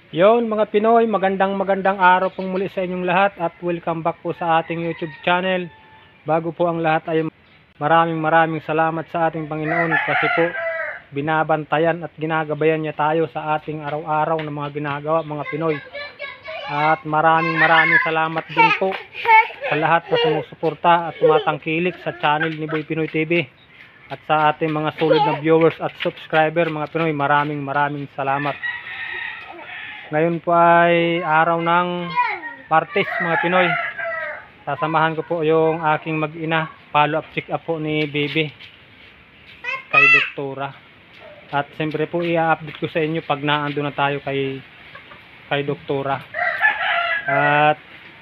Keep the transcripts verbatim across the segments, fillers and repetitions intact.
Yon mga Pinoy, magandang magandang araw pong muli sa inyong lahat at welcome back po sa ating YouTube channel. Bago po ang lahat ay maraming maraming salamat sa ating Panginoon kasi po binabantayan at ginagabayan niya tayo sa ating araw-araw na mga ginagawa mga Pinoy. At maraming maraming salamat din po sa lahat na sumusuporta at tumatangkilik sa channel ni Boy Pinoy T V. At sa ating mga solid na viewers at subscriber mga Pinoy, maraming maraming salamat. Ngayon po ay araw ng Martes mga Pinoy. Sasamahan ko po yung aking mag-ina, follow up check up po ni Baby kay doktora. At siyempre po i-update ko sa inyo pag naando na tayo kay kay doktora. At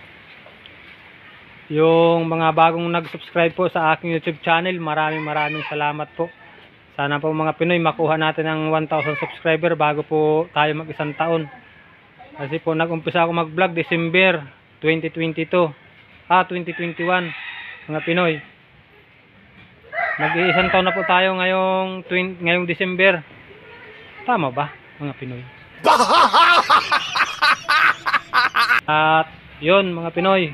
yung mga bagong nag-subscribe po sa aking YouTube channel, maraming maraming salamat po. Sana po mga Pinoy makuha natin ang one thousand subscriber bago po tayo mag-isang taon. Kasi po nag-umpisa ako mag-vlog December twenty twenty-two. Ah, twenty twenty-one mga Pinoy. Mag-iisang taon na po tayo ngayong ngayong December. Tama ba mga Pinoy? At yun mga Pinoy,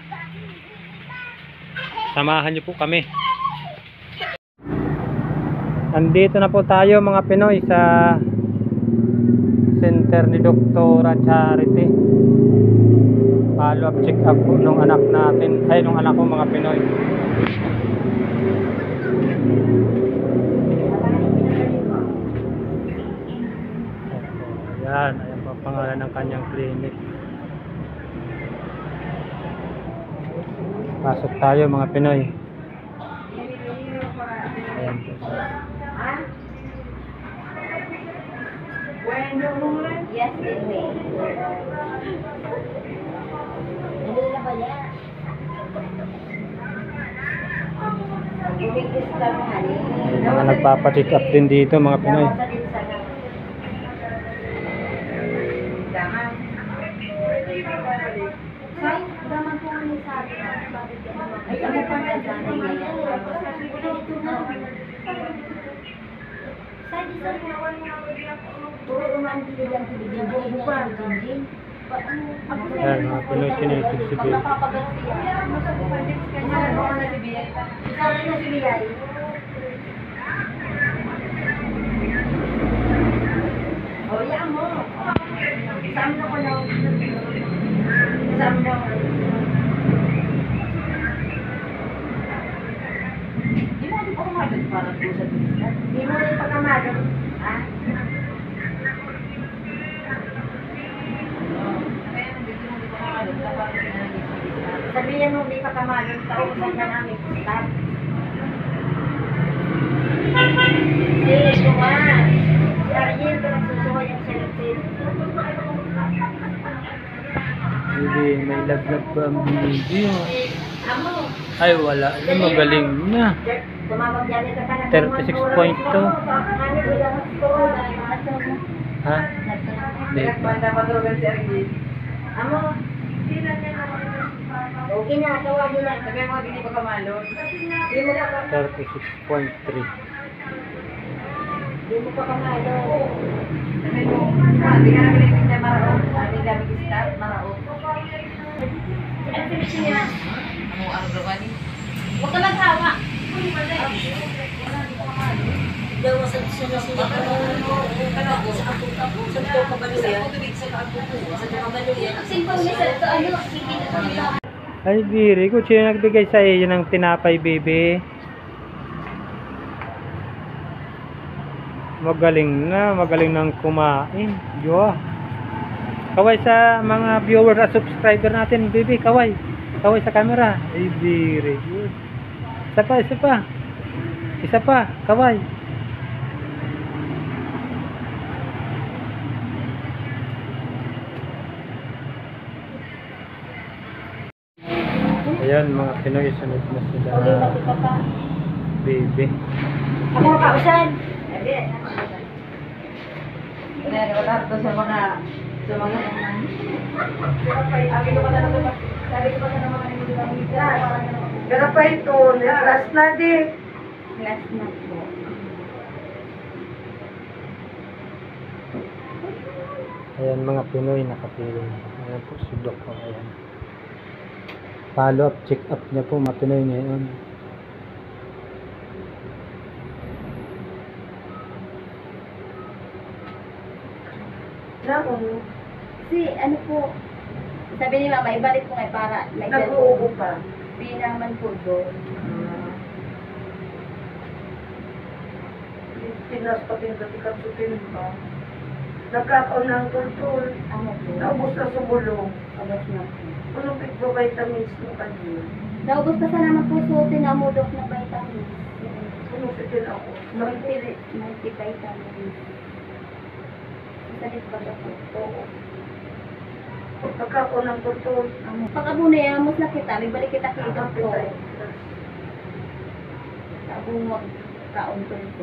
samahan niyo po kami. Andito na po tayo mga Pinoy sa center ni Doktora Charity. Follow up check up po nung anak natin, ay nung anak ko mga Pinoy. Ayan, ayan po pangalan ng kanyang clinic. Pasok tayo mga Pinoy. Ayan po. Yes, baby. Hindi na ba yan? Ibig islam hali. Mga nagpapacheck up din dito mga Pinoy. Daman. Say, daman po ni sabi. Ay, ano pa na dyan? Say, di sa puro naman din lang tibigin. Buhay niya ang jinjin. Ayan mga Pinoy, kinitig si Bill. Isari na si Biyay. O, yan mo. Isam na ko na. Isam na ko. Di mo di pa kumagal para po sa discount? Di mo di pa kumagal. Ha? Sabihin mo, di pa kamagal, tausan ka namin. Stop. Sige, suwa. Si Ariel, ito nagsusuwa yung selfie. Hindi, may laglag pa ang video. Amo. Ay wala, ay magaling na. Tumawag yan ito ka na. thirty-six point two. Ha? Hindi. Amo. Okay na, tawagin na. Sabi mo, hindi pa kamalo. thirty-six point three. Hindi mo pa kamalo. Sabi mo, sabi ka namin yung sa Marao. Sabi kami start, Marao. Ano sabi siya? Ano ang gawani? Huwag ka maghawa. Daw, sa siya na siya. Sa ako-ako. Sa ito kabaluyan. Sa ito kabaluyan. Simple niya sa ito, ano, kikita. Ay biri ko, sino nagbigay sa iyo ng tinapay Baby? Magaling na, magaling nang kumain. Yo. Kaway sa mga viewers at subscriber natin Baby, kaway. Kaway sa camera. Ay biri. Isa pa, isa pa. Isa pa, kaway. Ayan mga Pinoy, sunod na sila Baby. Ako ka, usan. Kaya wala ito sa mga sa mga Sabi ko pa na naman. Sabi ko pa na naman ang mga mga pero pa ito, last na din. class na po. Ayan mga Pinoy nakapiling. Ayan po si Doc. Ayan. Follow up, check up niya po mga Pinoy ngayon. Naku, Si, ano po, sabi ni Mama, ibalik ko nga para may nag-uubo pa. Hindi naman po doon. Pinas pa pinagatikan sutin pa. Nagkakaon ng tultul. Ano po? Naubos na sumulong. Abas na po. Anong pigbo vitamins mo kanina? Naubos ka sa naman po suotin na mudok na vitamins. Anong sitin ako? Multi, multivitamins. Salit ba ako? Oo. Nagkakaon ng tultul. Pag abo na yamos na kita, may balik kita kay doktor. Abo mo kaon ko.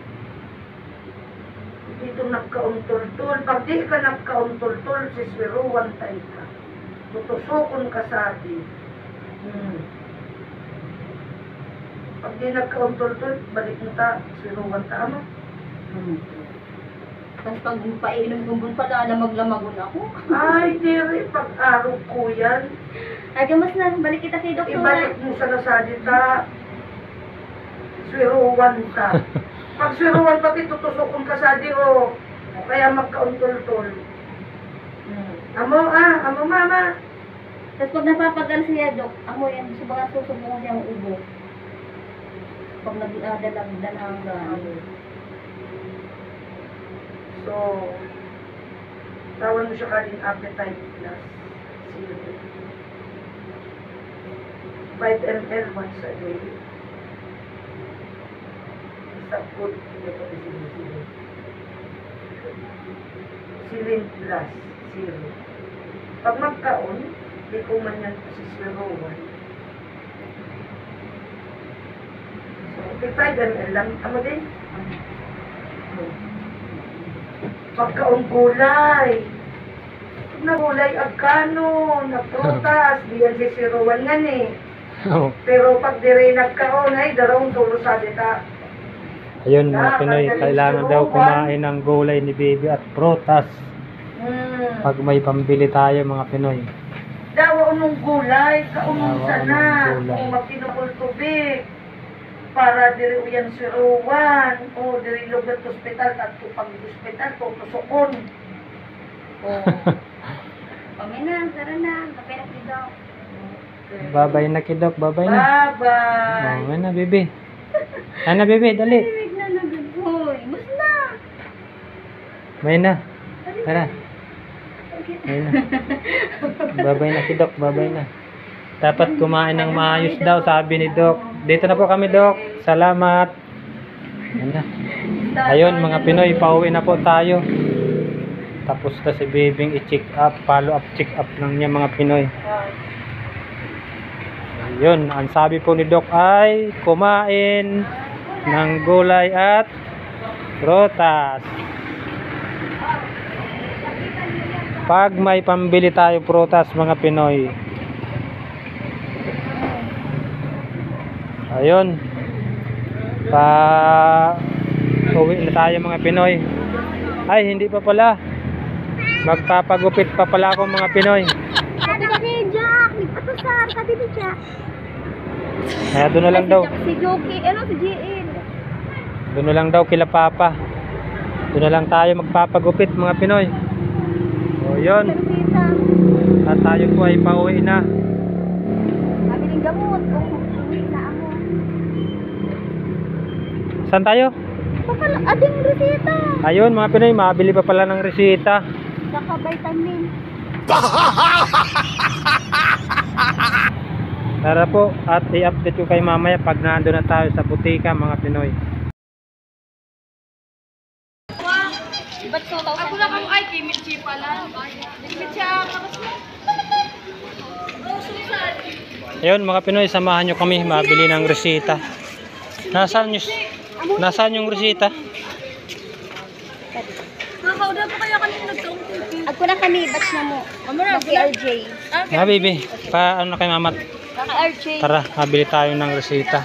Dito nagkaon-tultul. Pag di ka nagkaon-tultul, siswiruan tayo ka. Tutusokon ka sa atin. Hmm. Pag di nagkaon-tultul, balik mo ta, swiruan ta, ano? Hmm. Tapos pag painom kumbon pala, lamag-lamagon ako. Ay, diri, pag-araw ko yan. Ay, mas na, balik kita kay doktor. Ibalik mo sa nasadita, swiruan ka. Pag swiruan ka, tutusokon ka sa di, o. Kaya magkaon-tultul. Hmm. Amo, ah, amo, mama. Tapos pag napapagal siya, dok, ako yan, sa mga susubungan siyang ubo. Pag nag-dalag-dalang So, tawan mo siya kaling appetite plus zero. five milliliters once a day. Sa food, hindi ko zero. Silin plus zero. Pag magkaon, di ko man yan si zero one. So, okay, five milliliters lang. Amo din? Pagkaong gulay. Na gulay agkano, na prutas, diyan si siruan nga ni. Oh. Pero pag dire nagkaon ay darong tulo sa dita. Ayun mga Pinoy, kailangan daw kumain ng gulay ni baby at prutas. Hmm. Pag may pambili tayo mga Pinoy. Dawa unong gulay, kaunong Dawa sana. unong gulay. Kung magtinukol tubig. Para diri uyan si Rowan. O diri lugat hospital. At pag hospital, tutusokon. O. Pamay na, tara na, kapay na si Doc. Babay na kidok, babay na. Bye-bye. Oh, na baby. Ano baby, dali. Tiwig na nagaghoy. Bus na. May na. Tara. May na. Babay na kidok, babay na. Dapat kumain ng maayos daw, sabi ni Doc. Dito na po kami, Doc. Salamat. Yan na. Ayun, mga Pinoy, pauwi na po tayo. Tapos na si Bibing i-check up, follow up, check up lang niya mga Pinoy. Ayun, ang sabi po ni Doc ay kumain ng gulay at prutas. Pag may pambili tayo prutas mga Pinoy. Ayun. Pa uwi na tayo mga Pinoy. Ay, hindi pa pala. Magpapagupit pa pala ako mga Pinoy. Sabi ka ni Jack, nagpatusar, sabi ni Jack. Kaya doon na lang daw. Si Joki, ano si J L. Doon na lang daw kila Papa. Doon na lang tayo magpapagupit mga Pinoy. O yun. Persita. At tayo po ay pauwi na. Sabi ng gamot, kung uwi na ako. Saan tayo? Papala, ading resita. Ayun mga Pinoy, mabili pa pala ng resita. Saka vitamin. Tara po at i-update ko kay mamaya pag nandun na tayo sa butika mga Pinoy. Ba't two thousand? Ako na kang ay, kimitsi pala. Kimitsi ang kakas mo. Ayun mga Pinoy, samahan nyo kami mabili ng resita. Nasaan yung, nasaan yung resita? Nakakauda pa kaya kanina nagkaungkong. Ako na kami, batch na mo. Kay R J. Ah baby, pa ano kay mamat? Kaka R J. Tara, mabili tayo ng resita.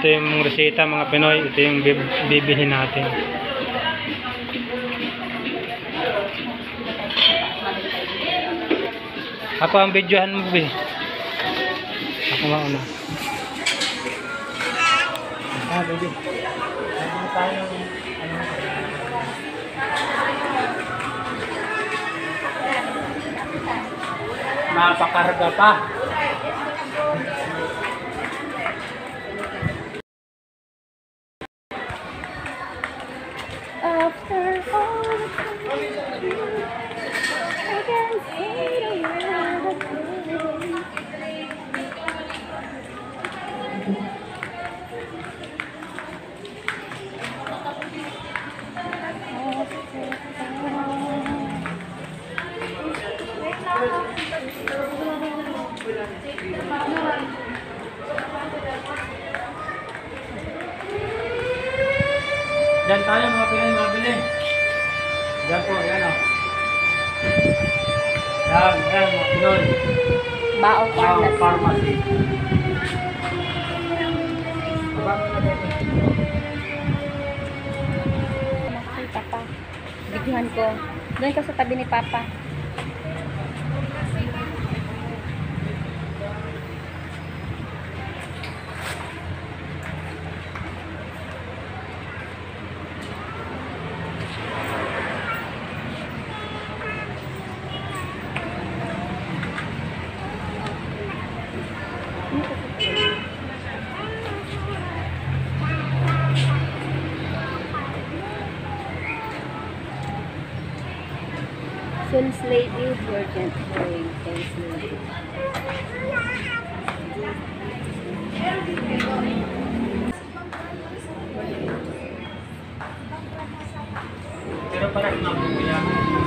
ito yung reseta mga Pinoy. Ito yung bib- bibilhin natin. Ako ang videohan mo, be. Ako mauna. Ah, baby. Ano tayo ng ano? Mapakarga pa. After all the time, I can see the world again. Diyan tayo mga Pinoy, mabili. Diyan po, yan o. Yan, yan mga Pinoy. Bao Wow, pharmacy. Ay, Papa. Bigyan ko. Doon ka sa tabi ni Papa. Sales lady, urgent going. Sales lady. Pero parang nabuya.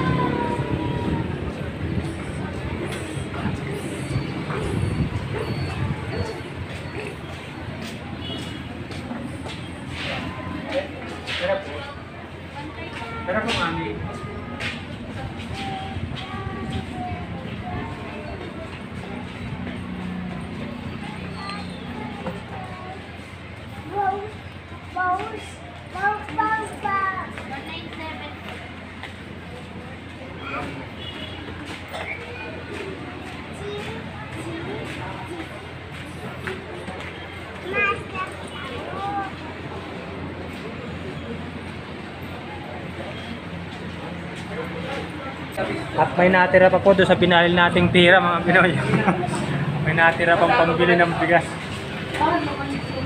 Pero po. Pero po mami. At may natira pa po doon sa binalil nating tira mga Pinoy. May natira pang pambili ng bigas.